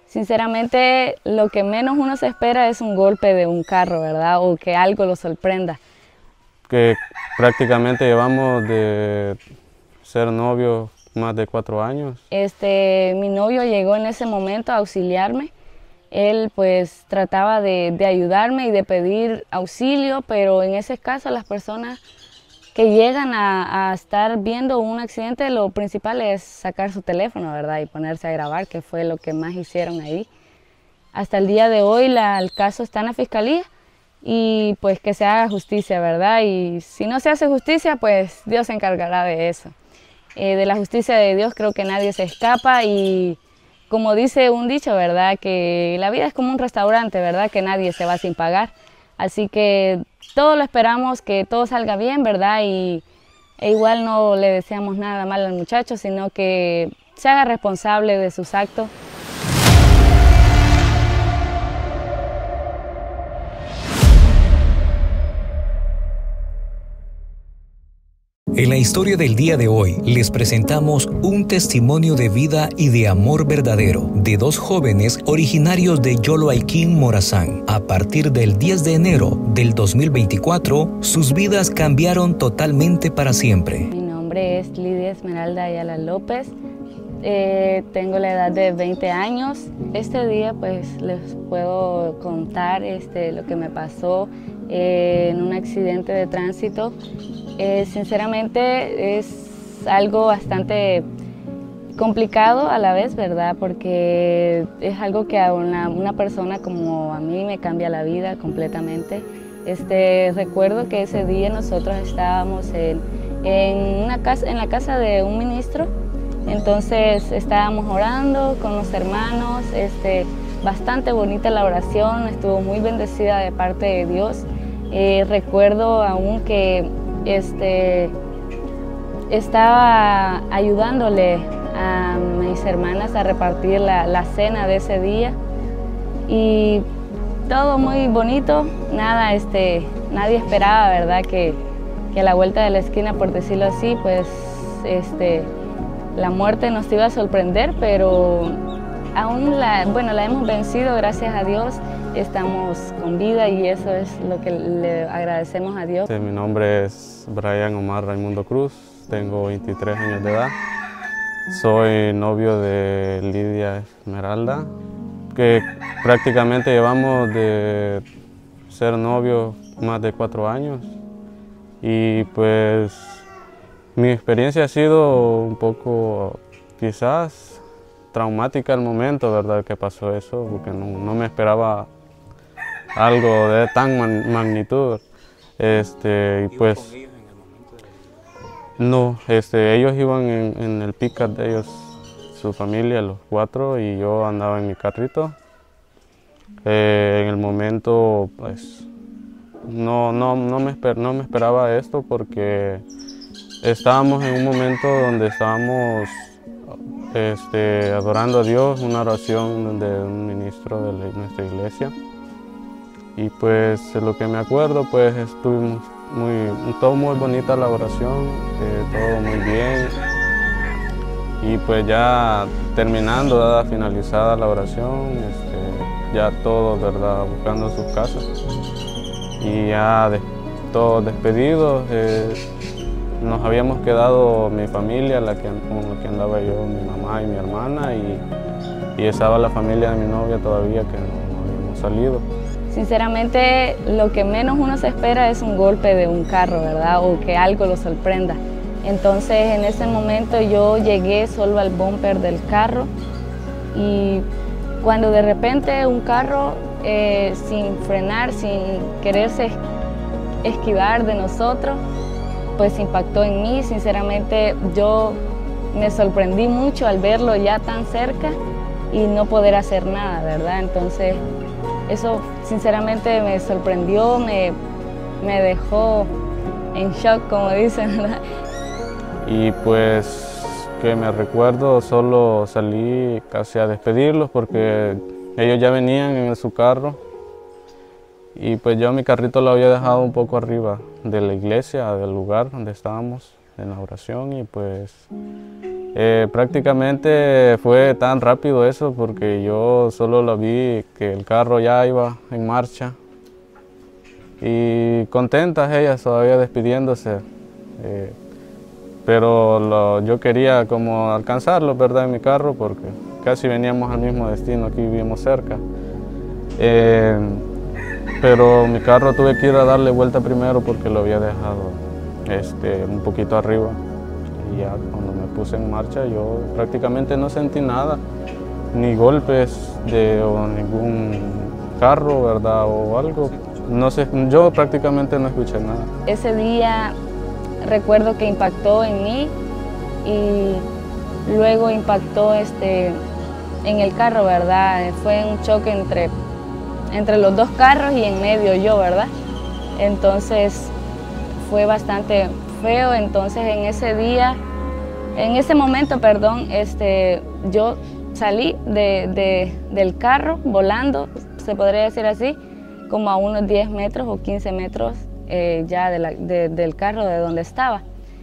Sinceramente, lo que menos uno se espera es un golpe de un carro, ¿verdad? O que algo lo sorprenda. Que prácticamente llevamos de ser novios más de 4 años. Mi novio llegó en ese momento a auxiliarme. Él pues trataba de ayudarme y de pedir auxilio, pero en ese caso las personas que llegan a estar viendo un accidente, lo principal es sacar su teléfono, ¿verdad? Y ponerse a grabar, que fue lo que más hicieron ahí. Hasta el día de hoy el caso está en la fiscalía y pues que se haga justicia, ¿verdad? Y si no se hace justicia, pues Dios se encargará de eso. De la justicia de Dios creo que nadie se escapa y como dice un dicho, ¿verdad? Que la vida es como un restaurante, ¿verdad? Que nadie se va sin pagar. Así que todo lo esperamos, que todo salga bien, ¿verdad? E igual no le deseamos nada mal al muchacho, sino que se haga responsable de sus actos. En la historia del día de hoy les presentamos un testimonio de vida y de amor verdadero de dos jóvenes originarios de Yoloaiquín, Morazán. A partir del 10 de enero del 2024, sus vidas cambiaron totalmente para siempre. Mi nombre es Lidia Esmeralda Ayala López. Tengo la edad de 20 años. Este día pues les puedo contar lo que me pasó en un accidente de tránsito. Sinceramente es algo bastante complicado a la vez, ¿verdad? Porque es algo que a una persona como a mí me cambia la vida completamente. Recuerdo que ese día nosotros estábamos en la casa de un ministro. Entonces estábamos orando con los hermanos, bastante bonita la oración, estuvo muy bendecida de parte de Dios. Recuerdo aún que estaba ayudándole a mis hermanas a repartir la cena de ese día y todo muy bonito, nadie esperaba, ¿verdad? Que a la vuelta de la esquina, por decirlo así, pues la muerte nos iba a sorprender, pero aún la hemos vencido, gracias a Dios, estamos con vida y eso es lo que le agradecemos a Dios. Mi nombre es Brian Omar Raimundo Cruz, tengo 23 años de edad, soy novio de Lidia Esmeralda, que prácticamente llevamos de ser novios más de 4 años y pues mi experiencia ha sido un poco, quizás, traumática al momento, ¿verdad?, que pasó eso, porque no me esperaba algo de tan magnitud. Y pues, no, ellos iban en el pick-up de ellos, su familia, los 4, y yo andaba en mi carrito. En el momento, pues, no me esperaba esto porque estábamos en un momento donde estábamos adorando a Dios, una oración de un ministro de nuestra iglesia. Y pues lo que me acuerdo, pues estuvimos todo muy bonita la oración, todo muy bien. Y pues ya terminando, finalizada la oración, ya todos, ¿verdad?, buscando sus casas. Y ya todos despedidos. Nos habíamos quedado mi familia, con la que andaba yo, mi mamá y mi hermana, y estaba la familia de mi novia todavía que no habíamos salido. Sinceramente, lo que menos uno se espera es un golpe de un carro, ¿verdad? O que algo lo sorprenda. Entonces, en ese momento yo llegué solo al bumper del carro y cuando de repente un carro, sin frenar, sin quererse esquivar de nosotros, pues impactó en mí. Sinceramente yo me sorprendí mucho al verlo ya tan cerca y no poder hacer nada, ¿verdad? Entonces eso sinceramente me sorprendió, me dejó en shock, como dicen, ¿verdad? Y pues que me recuerdo, solo salí casi a despedirlos porque ellos ya venían en su carro. Y pues yo mi carrito lo había dejado un poco arriba de la iglesia, del lugar donde estábamos en la oración, y pues Prácticamente fue tan rápido eso porque yo solo lo vi que el carro ya iba en marcha y contentas ellas todavía despidiéndose, pero yo quería como alcanzarlo, ¿verdad?, en mi carro porque casi veníamos al mismo destino, aquí vivimos cerca. Pero mi carro tuve que ir a darle vuelta primero porque lo había dejado un poquito arriba. Y ya cuando me puse en marcha yo prácticamente no sentí nada, ni golpes o ningún carro, ¿verdad?, o algo. No sé, yo prácticamente no escuché nada. Ese día recuerdo que impactó en mí y luego impactó en el carro, ¿verdad? Fue un choque entre los dos carros y en medio yo, ¿verdad? Entonces fue bastante feo. Entonces en ese momento, perdón, yo salí del carro volando, se podría decir así, como a unos 10 metros o 15 metros ya del carro de donde estaba.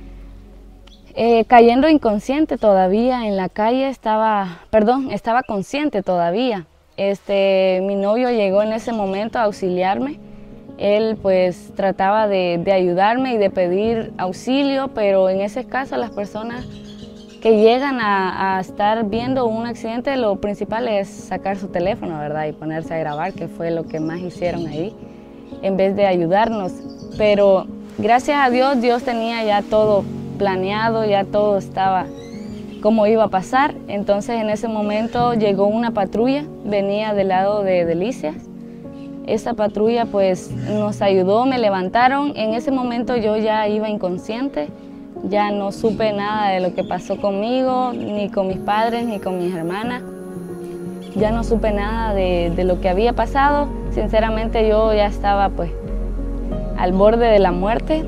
Cayendo inconsciente todavía en la calle, estaba consciente todavía. Mi novio llegó en ese momento a auxiliarme. Él pues trataba de ayudarme y de pedir auxilio, pero en ese caso las personas que llegan a estar viendo un accidente, lo principal es sacar su teléfono, ¿verdad?, y ponerse a grabar, que fue lo que más hicieron ahí, en vez de ayudarnos. Pero gracias a Dios, Dios tenía ya todo planeado, ya todo estaba como iba a pasar. Entonces en ese momento llegó una patrulla, venía del lado de Delicias. Esa patrulla pues nos ayudó, me levantaron. En ese momento yo ya iba inconsciente, ya no supe nada de lo que pasó conmigo, ni con mis padres, ni con mis hermanas. Ya no supe nada de lo que había pasado. Sinceramente yo ya estaba pues al borde de la muerte.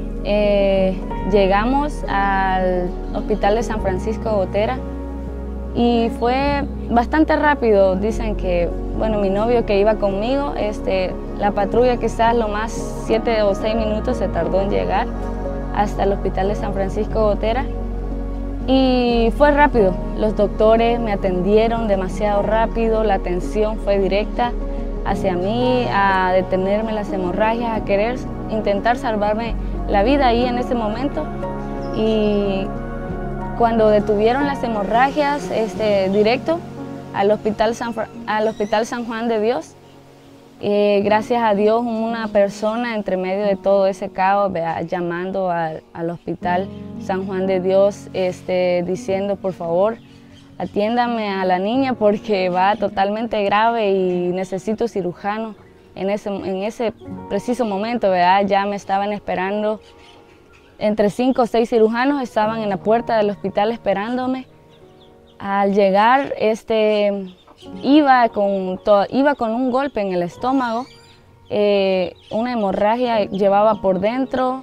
Llegamos al hospital de San Francisco Gotera y fue bastante rápido. Dicen que, bueno, mi novio que iba conmigo, la patrulla quizás lo más 7 o 6 minutos se tardó en llegar hasta el hospital de San Francisco Gotera y fue rápido. Los doctores me atendieron demasiado rápido, la atención fue directa hacia mí, a detenerme las hemorragias, a querer intentar salvarme la vida ahí en ese momento. Y cuando detuvieron las hemorragias, directo al hospital San Juan de Dios, gracias a Dios una persona entre medio de todo ese caos, llamando al hospital San Juan de Dios, diciendo por favor atiéndame a la niña porque va totalmente grave y necesito cirujano. En ese preciso momento, ¿verdad?, ya me estaban esperando. Entre 5 o 6 cirujanos estaban en la puerta del hospital esperándome. Al llegar, iba con un golpe en el estómago, una hemorragia llevaba por dentro.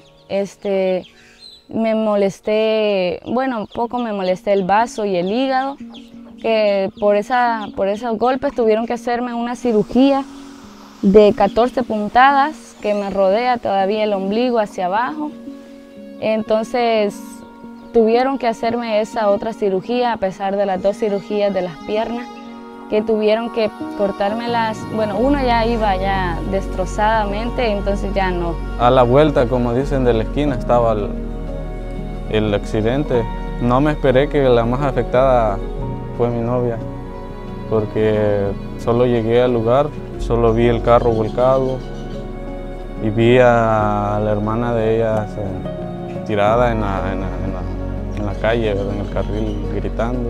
Me molesté, bueno, poco me molesté el vaso y el hígado, que por esos golpes tuvieron que hacerme una cirugía de 14 puntadas que me rodea todavía el ombligo hacia abajo. Entonces tuvieron que hacerme esa otra cirugía a pesar de las 2 cirugías de las piernas, que tuvieron que cortármelas. Bueno, uno ya iba ya destrozadamente, entonces ya no. A la vuelta, como dicen, de la esquina estaba el accidente. No me esperé que la más afectada fue mi novia, porque solo llegué al lugar, solo vi el carro volcado y vi a la hermana de ella tirada en la calle, ¿verdad?, en el carril, gritando.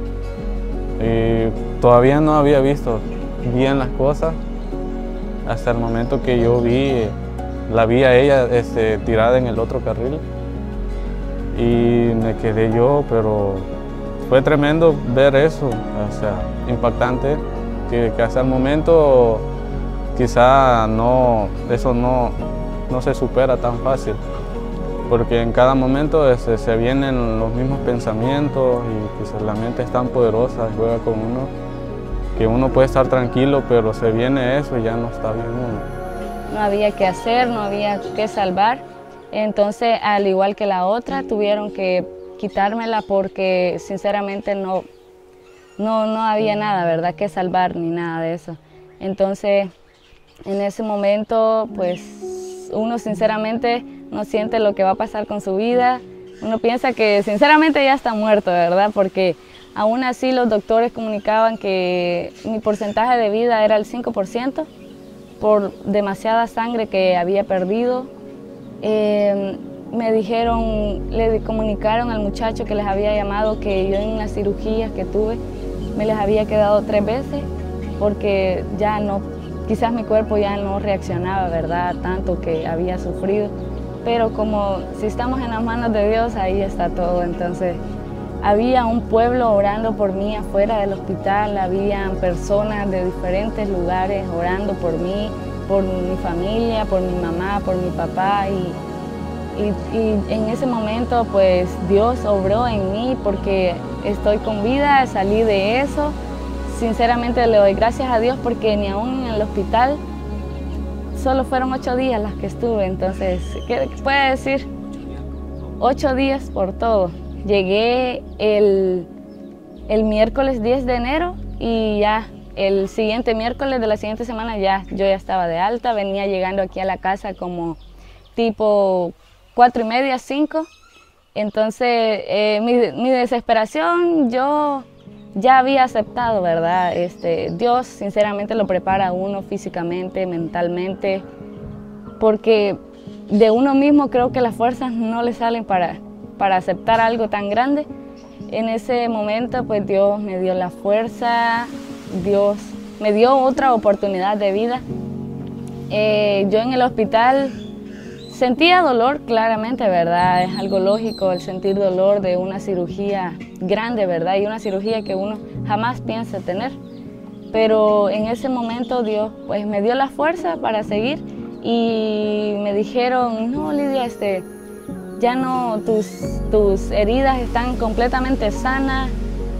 Y todavía no había visto bien las cosas hasta el momento que yo la vi a ella tirada en el otro carril y me quedé yo, pero fue tremendo ver eso, o sea, impactante, que hasta el momento quizá eso no se supera tan fácil, porque en cada momento se vienen los mismos pensamientos y quizás la mente es tan poderosa, juega con uno, que uno puede estar tranquilo, pero se viene eso y ya no está bien uno. No había qué hacer, no había qué salvar. Entonces, al igual que la otra, tuvieron que quitármela porque sinceramente no había nada, ¿verdad?, que salvar ni nada de eso. Entonces, en ese momento, pues uno sinceramente no siente lo que va a pasar con su vida. Uno piensa que sinceramente ya está muerto, ¿verdad? Porque aún así los doctores comunicaban que mi porcentaje de vida era el 5% por demasiada sangre que había perdido. Me dijeron, le comunicaron al muchacho que les había llamado que yo en las cirugías que tuve me les había quedado 3 veces porque ya no, quizás mi cuerpo ya no reaccionaba, ¿verdad?, tanto que había sufrido. Pero como si estamos en las manos de Dios, ahí está todo. Entonces, había un pueblo orando por mí afuera del hospital, habían personas de diferentes lugares orando por mí, por mi familia, por mi mamá, por mi papá. Y en ese momento, pues, Dios obró en mí porque estoy con vida, salí de eso. Sinceramente le doy gracias a Dios porque ni aún en el hospital solo fueron 8 días las que estuve. Entonces, ¿qué puede decir? 8 días por todo. Llegué el miércoles 10 de enero y ya el siguiente miércoles de la siguiente semana yo ya estaba de alta. Venía llegando aquí a la casa como tipo 4:30, 5. Entonces, mi desesperación, yo ya había aceptado, ¿verdad? Dios sinceramente lo prepara a uno físicamente, mentalmente, porque de uno mismo creo que las fuerzas no le salen para aceptar algo tan grande. En ese momento, pues Dios me dio la fuerza, Dios me dio otra oportunidad de vida. Yo en el hospital sentía dolor, claramente, ¿verdad? Es algo lógico el sentir dolor de una cirugía grande, ¿verdad? Y una cirugía que uno jamás piensa tener. Pero en ese momento Dios pues me dio la fuerza para seguir y me dijeron, no, Lidia, ya no, tus heridas están completamente sanas,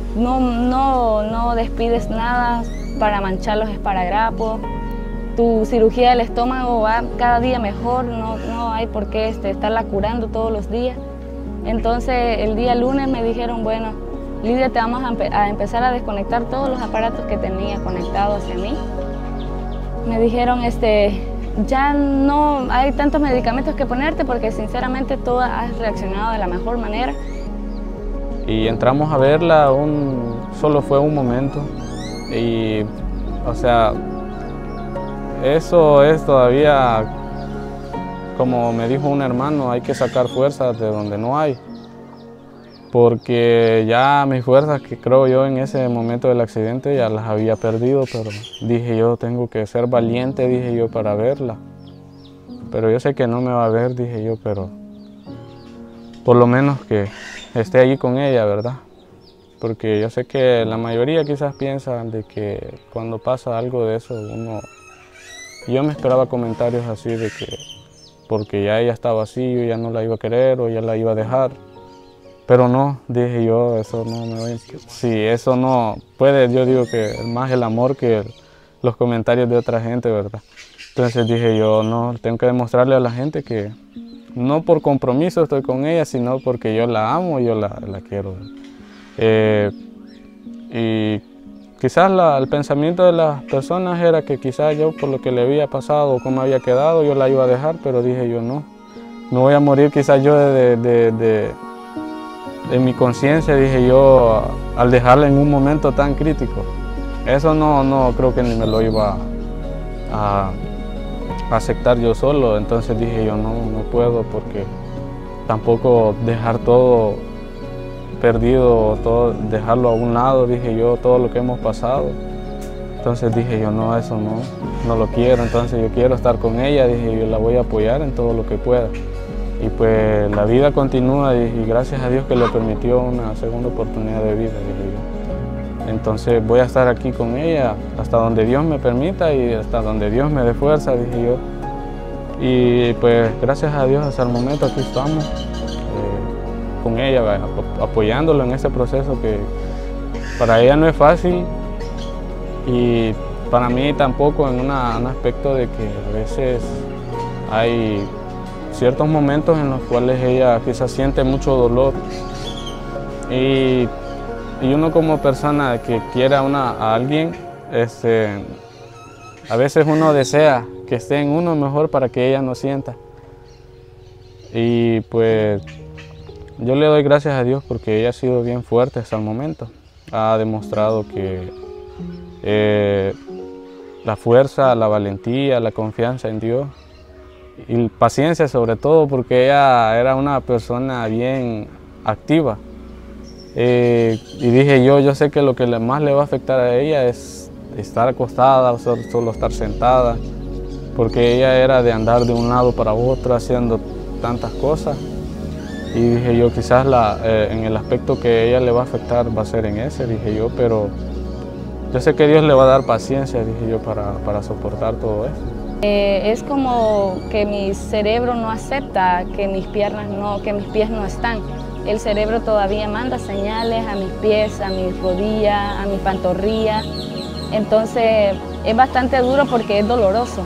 no despides nada para manchar los esparadrapos. Tu cirugía del estómago va cada día mejor, no hay por qué estarla curando todos los días. Entonces el día lunes me dijeron, bueno, Lidia, te vamos a empezar a desconectar todos los aparatos que tenía conectados hacia mí. Me dijeron, ya no hay tantos medicamentos que ponerte porque sinceramente tú has reaccionado de la mejor manera. Y entramos a verla, solo fue un momento y, o sea, eso es todavía, como me dijo un hermano, hay que sacar fuerzas de donde no hay. Porque ya mis fuerzas, que creo yo en ese momento del accidente, ya las había perdido, pero dije yo, tengo que ser valiente, dije yo, para verla. Pero yo sé que no me va a ver, dije yo, pero por lo menos que esté allí con ella, ¿verdad? Porque yo sé que la mayoría quizás piensan de que cuando pasa algo de eso, yo me esperaba comentarios así de que porque ya ella estaba así, yo ya no la iba a querer o ya la iba a dejar. Pero no, dije yo, eso no me voy a... Sí, eso no puede, yo digo que más el amor que los comentarios de otra gente, ¿verdad? Entonces dije yo, no, tengo que demostrarle a la gente que no por compromiso estoy con ella, sino porque yo la amo y yo la quiero. Y quizás el pensamiento de las personas era que quizás yo por lo que le había pasado o cómo había quedado, yo la iba a dejar, pero dije yo no. Me voy a morir quizás yo en mi conciencia, dije yo, al dejarla en un momento tan crítico. Eso no creo que ni me lo iba a aceptar yo solo. Entonces dije yo, no puedo, porque tampoco dejar todo perdido, todo, dejarlo a un lado, dije yo, todo lo que hemos pasado. Entonces dije yo, no, eso no lo quiero. Entonces yo quiero estar con ella, dije yo, la voy a apoyar en todo lo que pueda. Y pues la vida continúa y gracias a Dios que le permitió una segunda oportunidad de vida, dije yo. Entonces voy a estar aquí con ella hasta donde Dios me permita y hasta donde Dios me dé fuerza, dije yo. Y pues gracias a Dios hasta el momento aquí estamos con ella, apoyándolo en ese proceso que para ella no es fácil y para mí tampoco, en un aspecto de que a veces hay ciertos momentos en los cuales ella quizás siente mucho dolor Y uno como persona que quiera a alguien, a veces uno desea que esté en uno mejor para que ella no sienta. Y pues yo le doy gracias a Dios porque ella ha sido bien fuerte hasta el momento. Ha demostrado que la fuerza, la valentía, la confianza en Dios y paciencia sobre todo, porque ella era una persona bien activa. Y dije yo sé que lo que más le va a afectar a ella es estar acostada, solo estar sentada, porque ella era de andar de un lado para otro haciendo tantas cosas. Y dije yo, quizás en el aspecto que a ella le va a afectar va a ser en ese, dije yo, pero yo sé que Dios le va a dar paciencia, dije yo, para soportar todo eso. Es como que mi cerebro no acepta que mis piernas que mis pies no están. El cerebro todavía manda señales a mis pies, a mis rodillas, a mi pantorrilla. Entonces es bastante duro porque es doloroso.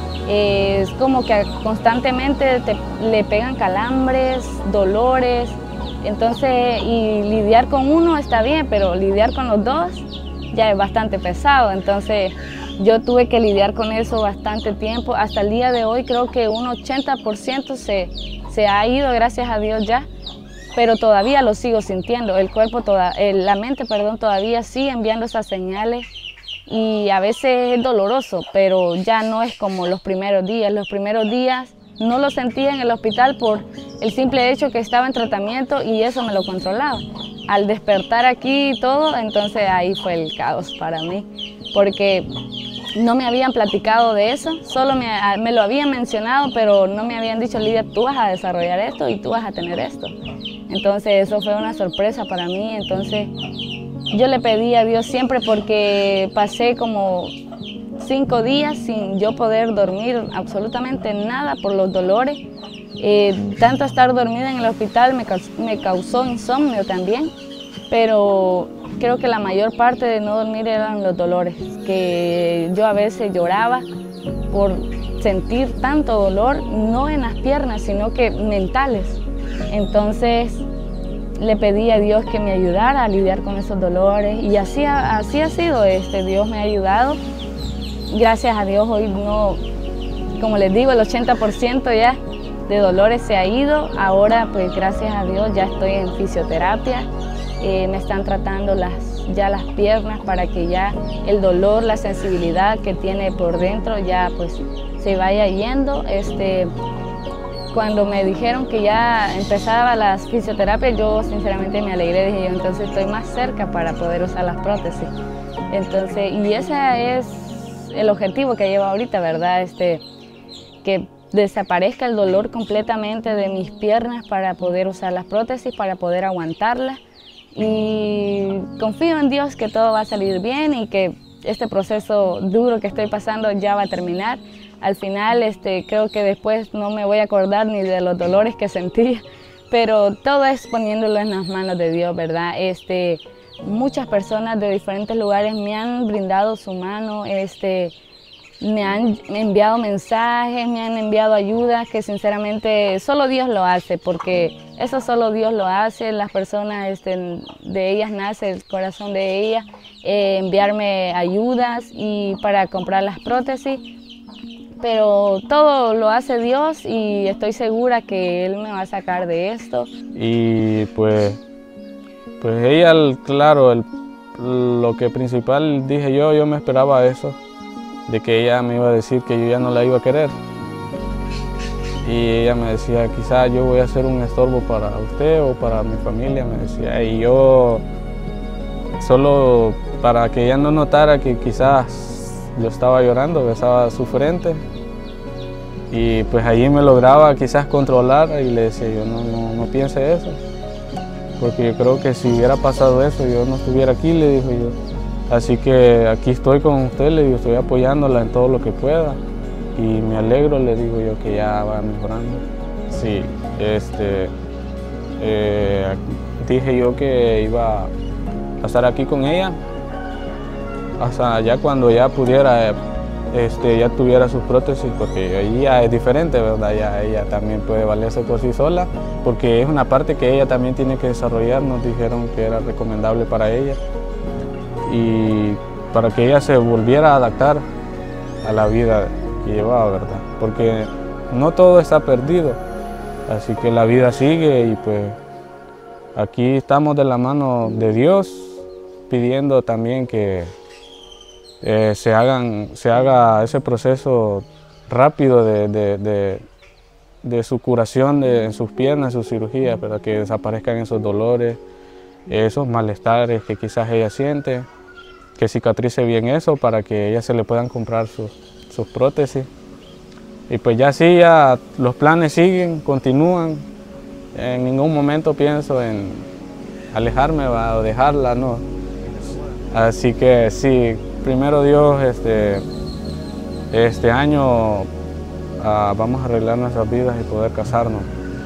Es como que constantemente le pegan calambres, dolores. Entonces, y lidiar con uno está bien, pero lidiar con los dos ya es bastante pesado. Entonces yo tuve que lidiar con eso bastante tiempo. Hasta el día de hoy creo que un 80% se ha ido, gracias a Dios ya, pero todavía lo sigo sintiendo. El cuerpo, la mente, perdón, todavía sigue enviando esas señales y a veces es doloroso, pero ya no es como los primeros días. Los primeros días no lo sentía en el hospital por el simple hecho que estaba en tratamiento y eso me lo controlaba. Al despertar aquí y todo, entonces ahí fue el caos para mí, porque no me habían platicado de eso, solo me lo habían mencionado, pero no me habían dicho, Lidia, tú vas a desarrollar esto y tú vas a tener esto. Entonces eso fue una sorpresa para mí. Entonces yo le pedí a Dios siempre, porque pasé como 5 días sin yo poder dormir absolutamente nada por los dolores. Tanto estar dormida en el hospital me causó insomnio también, pero creo que la mayor parte de no dormir eran los dolores, que yo a veces lloraba por sentir tanto dolor, no en las piernas, sino que mentales. Entonces le pedí a Dios que me ayudara a lidiar con esos dolores y así ha sido. Dios me ha ayudado. Gracias a Dios hoy no, como les digo, el 80% ya de dolores se ha ido. Ahora pues gracias a Dios ya estoy en fisioterapia. Me están tratando ya las piernas para que ya el dolor, la sensibilidad que tiene por dentro ya pues se vaya yendo. Cuando me dijeron que ya empezaba las fisioterapias, yo sinceramente me alegré, dije yo, entonces estoy más cerca para poder usar las prótesis. Entonces, y ese es el objetivo que llevo ahorita, ¿verdad? Que desaparezca el dolor completamente de mis piernas para poder usar las prótesis, para poder aguantarlas. Y confío en Dios que todo va a salir bien y que este proceso duro que estoy pasando ya va a terminar. Al final creo que después no me voy a acordar ni de los dolores que sentí, pero todo es poniéndolo en las manos de Dios, ¿verdad? Muchas personas de diferentes lugares me han brindado su mano, me han enviado mensajes, me han enviado ayudas que sinceramente solo Dios lo hace, porque eso solo Dios lo hace. Las personas, de ellas nace el corazón de ellas, enviarme ayudas y para comprar las prótesis, pero todo lo hace Dios y estoy segura que Él me va a sacar de esto. Y pues ella, claro, lo que principal dije yo me esperaba eso, de que ella me iba a decir que yo ya no la iba a querer. Y ella me decía, quizás yo voy a ser un estorbo para usted o para mi familia, me decía. Y yo, solo para que ella no notara que quizás yo estaba llorando, besaba su frente. Y pues allí me lograba quizás controlar y le decía yo, no piense eso. Porque yo creo que si hubiera pasado eso, yo no estuviera aquí, le dijo yo. Así que aquí estoy con usted, le digo, estoy apoyándola en todo lo que pueda. Y me alegro, le digo yo, que ya va mejorando. Sí, dije yo que iba a estar aquí con ella hasta ya cuando ya pudiera ya tuviera sus prótesis, porque ahí ya es diferente, ¿verdad? Ya ella también puede valerse por sí sola, porque es una parte que ella también tiene que desarrollar. Nos dijeron que era recomendable para ella y para que ella se volviera a adaptar a la vida que llevaba, ¿verdad? Porque no todo está perdido, así que la vida sigue y pues aquí estamos de la mano de Dios pidiendo también que se haga ese proceso rápido de su curación en sus piernas, sus cirugías, para que desaparezcan esos dolores, esos malestares que quizás ella siente, que cicatrice bien eso para que ella se le puedan comprar sus prótesis. Y pues ya sí, ya los planes siguen, continúan. En ningún momento pienso en alejarme o dejarla, no. Así que sí, primero Dios, este año vamos a arreglar nuestras vidas y poder casarnos.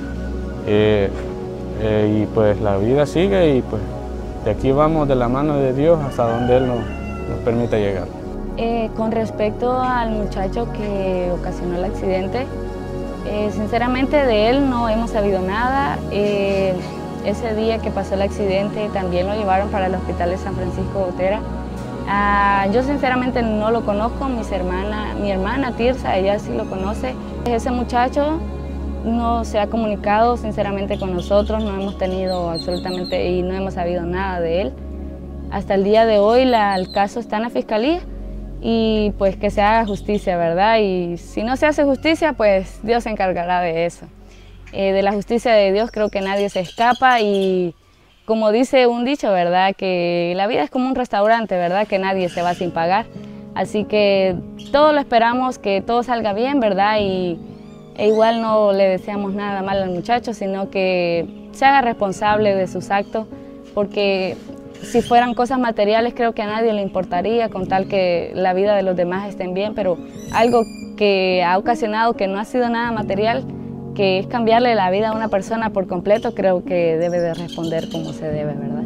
Y pues la vida sigue y pues de aquí vamos de la mano de Dios hasta donde Él nos permita llegar. Con respecto al muchacho que ocasionó el accidente, sinceramente de él no hemos sabido nada. Ese día que pasó el accidente también lo llevaron para el hospital de San Francisco Gotera. Yo sinceramente no lo conozco, mi hermana Tirsa, ella sí lo conoce. Ese muchacho no se ha comunicado sinceramente con nosotros, no hemos tenido absolutamente y no hemos sabido nada de él. Hasta el día de hoy el caso está en la fiscalía y pues que se haga justicia, ¿verdad? Y si no se hace justicia, pues Dios se encargará de eso. De la justicia de Dios creo que nadie se escapa y como dice un dicho, ¿verdad? Que la vida es como un restaurante, ¿verdad? Que nadie se va sin pagar. Así que todo lo esperamos, que todo salga bien, ¿verdad? E igual no le deseamos nada mal al muchacho, sino que se haga responsable de sus actos, porque si fueran cosas materiales creo que a nadie le importaría con tal que la vida de los demás estén bien, pero algo que ha ocasionado que no ha sido nada material, que es cambiarle la vida a una persona por completo, creo que debe de responder como se debe, ¿verdad?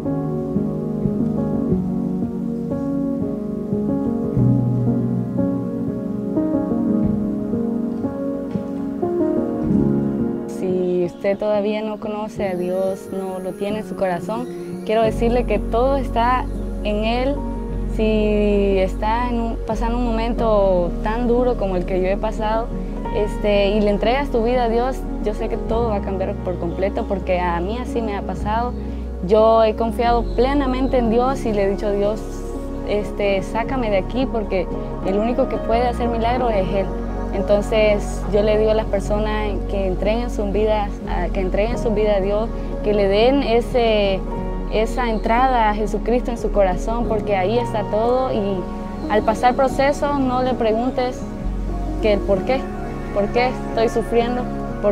Si usted todavía no conoce a Dios, no lo tiene en su corazón, quiero decirle que todo está en Él. Si está pasando un momento tan duro como el que yo he pasado, y le entregas tu vida a Dios, yo sé que todo va a cambiar por completo, porque a mí así me ha pasado. Yo he confiado plenamente en Dios y le he dicho a Dios, sácame de aquí, porque el único que puede hacer milagros es Él. Entonces yo le digo a las personas que entreguen su vida a Dios, que le den esa entrada a Jesucristo en su corazón, porque ahí está todo, y al pasar proceso no le preguntes que el por qué estoy sufriendo,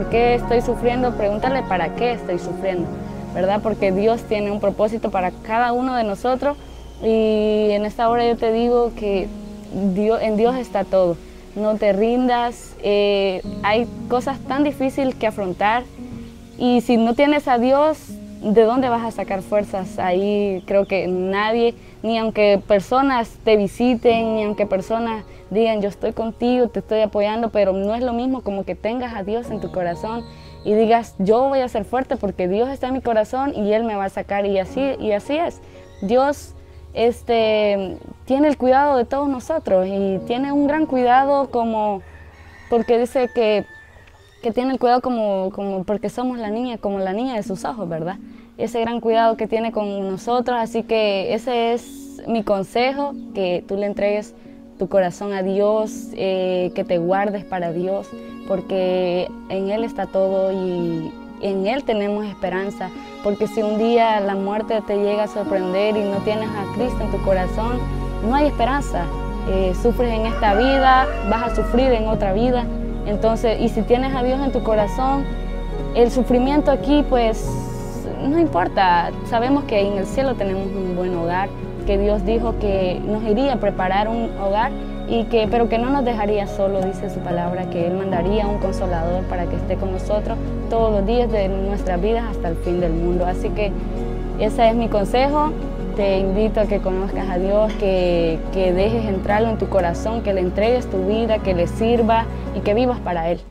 pregúntale para qué estoy sufriendo, ¿verdad? Porque Dios tiene un propósito para cada uno de nosotros, y en esta hora yo te digo que en Dios está todo. No te rindas, hay cosas tan difíciles que afrontar, y si no tienes a Dios, ¿de dónde vas a sacar fuerzas? Ahí creo que nadie, ni aunque personas te visiten, ni aunque personas digan yo estoy contigo, te estoy apoyando, pero no es lo mismo como que tengas a Dios en tu corazón y digas yo voy a ser fuerte porque Dios está en mi corazón y Él me va a sacar, y así es. Dios tiene el cuidado de todos nosotros y tiene un gran cuidado, porque dice que tiene el cuidado porque somos como la niña de sus ojos, ¿verdad? Ese gran cuidado que tiene con nosotros, así que ese es mi consejo, que tú le entregues tu corazón a Dios, que te guardes para Dios, porque en Él está todo y en Él tenemos esperanza, porque si un día la muerte te llega a sorprender y no tienes a Cristo en tu corazón, no hay esperanza. Sufres en esta vida, vas a sufrir en otra vida. Entonces, y si tienes a Dios en tu corazón, el sufrimiento aquí pues no importa. Sabemos que en el cielo tenemos un buen hogar, que Dios dijo que nos iría a preparar un hogar, pero que no nos dejaría solo, dice su palabra, que Él mandaría un consolador para que esté con nosotros todos los días de nuestras vidas hasta el fin del mundo. Así que ese es mi consejo. Te invito a que conozcas a Dios, que dejes entrarlo en tu corazón, que le entregues tu vida, que le sirva y que vivas para Él.